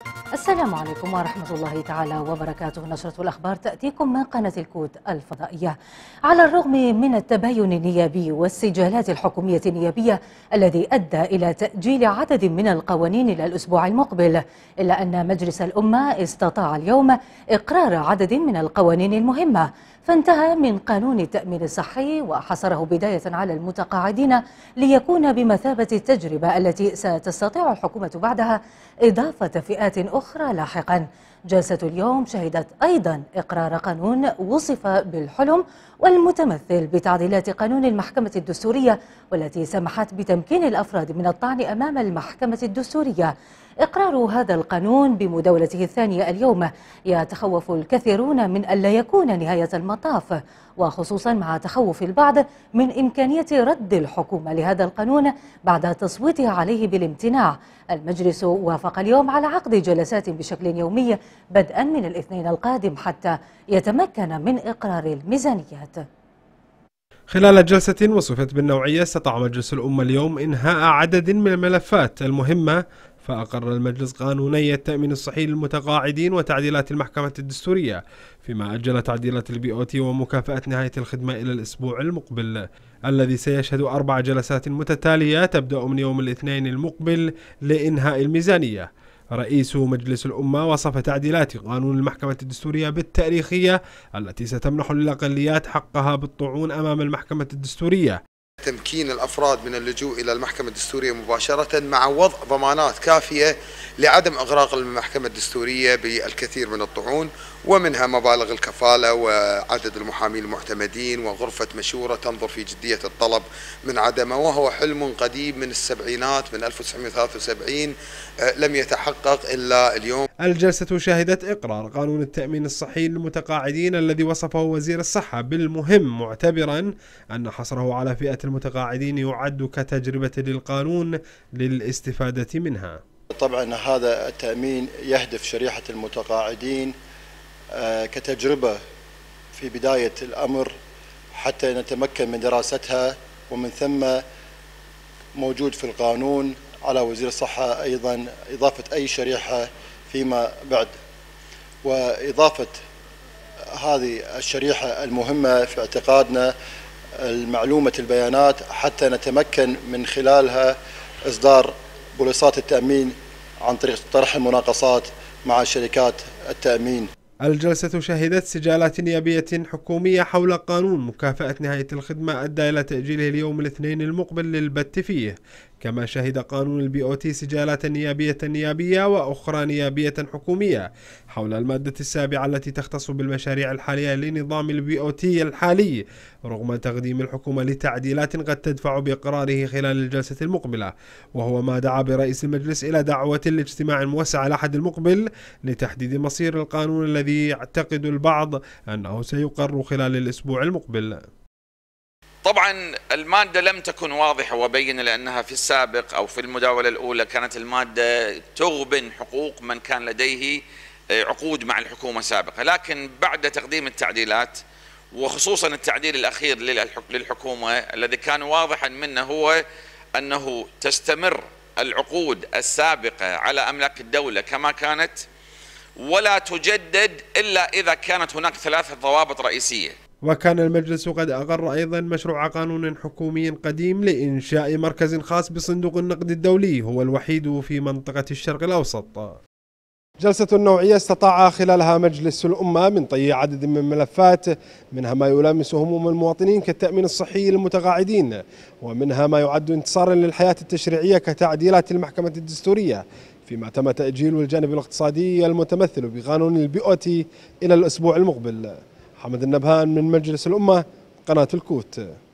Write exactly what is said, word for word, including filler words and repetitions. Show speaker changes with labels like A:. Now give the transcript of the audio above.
A: السلام عليكم ورحمة الله تعالى وبركاته. نشرة الأخبار تأتيكم من قناة الكوت الفضائية. على الرغم من التباين النيابي والسجالات الحكومية النيابية الذي أدى إلى تأجيل عدد من القوانين إلى الأسبوع المقبل، إلا أن مجلس الأمة استطاع اليوم إقرار عدد من القوانين المهمة، فانتهى من قانون التأمين الصحي وحصره بداية على المتقاعدين ليكون بمثابة التجربة التي ستستطيع الحكومة بعدها إضافة فئات أخرى لاحقا. جلسة اليوم شهدت أيضا إقرار قانون وصف بالحلم والمتمثل بتعديلات قانون المحكمة الدستورية، والتي سمحت بتمكين الأفراد من الطعن أمام المحكمة الدستورية. إقرار هذا القانون بمداولته الثانية اليوم يتخوف الكثيرون من ألا يكون نهاية المطاف، وخصوصا مع تخوف البعض من إمكانية رد الحكومة لهذا القانون بعد تصويتها عليه بالامتناع. المجلس وافق اليوم على عقد جلسات بشكل يومي بدءا من الاثنين القادم حتى يتمكن من إقرار الميزانيات.
B: خلال جلسة وصفت بالنوعية، استطاع مجلس الأمة اليوم إنهاء عدد من الملفات المهمة، فأقر المجلس قانوني التأمين الصحي للمتقاعدين وتعديلات المحكمة الدستورية، فيما أجل تعديلات البي أو تي ومكافأة نهاية الخدمة إلى الأسبوع المقبل، الذي سيشهد أربع جلسات متتالية تبدأ من يوم الاثنين المقبل لإنهاء الميزانية. رئيس مجلس الأمة وصف تعديلات قانون المحكمة الدستورية بالتاريخية التي ستمنح للأقليات حقها بالطعون أمام المحكمة الدستورية،
C: تمكين الأفراد من اللجوء إلى المحكمة الدستورية مباشرة مع وضع ضمانات كافية لعدم إغراق المحكمة الدستورية بالكثير من الطعون، ومنها مبالغ الكفالة وعدد المحامين المعتمدين وغرفة مشورة تنظر في جدية الطلب من عدمه، وهو حلم قديم من السبعينات من ألف وتسعمئة وثلاثة وسبعين لم يتحقق إلا اليوم.
B: الجلسة شهدت إقرار قانون التأمين الصحي للمتقاعدين الذي وصفه وزير الصحة بالمهم، معتبرا أن حصره على فئة المتقاعدين يعد كتجربة للقانون للاستفادة منها.
D: طبعا هذا التأمين يهدف شريحة المتقاعدين كتجربة في بداية الأمر حتى نتمكن من دراستها، ومن ثم موجود في القانون على وزير الصحة أيضا إضافة أي شريحة فيما بعد، وإضافة هذه الشريحة المهمة في اعتقادنا المعلومة البيانات حتى نتمكن من خلالها إصدار بوليصات التأمين عن طريق طرح المناقصات مع شركات التأمين.
B: الجلسة شهدت سجالات نيابية حكومية حول قانون مكافأة نهاية الخدمة أدى إلى تأجيله اليوم الاثنين المقبل للبت فيه، كما شهد قانون البي أو تي سجالات نيابية نيابية وأخرى نيابية حكومية حول المادة السابعة التي تختص بالمشاريع الحالية لنظام البي أو تي الحالي، رغم تقديم الحكومة لتعديلات قد تدفع بإقراره خلال الجلسة المقبلة، وهو ما دعا برئيس المجلس إلى دعوة لاجتماع موسع الأحد المقبل لتحديد مصير القانون الذي يعتقد البعض أنه سيقر خلال الأسبوع المقبل.
E: طبعا المادة لم تكن واضحة وبينة، لأنها في السابق أو في المداولة الأولى كانت المادة تغبن حقوق من كان لديه عقود مع الحكومة سابقة، لكن بعد تقديم التعديلات وخصوصا التعديل الأخير للحكومة الذي كان واضحا منه هو أنه تستمر العقود السابقة على أملاك الدولة كما كانت، ولا تجدد إلا إذا كانت هناك ثلاثة ضوابط رئيسية.
B: وكان المجلس قد أقر أيضا مشروع قانون حكومي قديم لإنشاء مركز خاص بصندوق النقد الدولي هو الوحيد في منطقة الشرق الأوسط. جلسة نوعية استطاع خلالها مجلس الأمة من طي عدد من الملفات، منها ما يلامس هموم المواطنين كالتأمين الصحي للمتقاعدين، ومنها ما يعد انتصارا للحياة التشريعية كتعديلات المحكمة الدستورية، فيما تم تأجيل الجانب الاقتصادي المتمثل بقانون البي أو تي إلى الأسبوع المقبل. حمد النبهان من مجلس الأمة، قناة الكوت.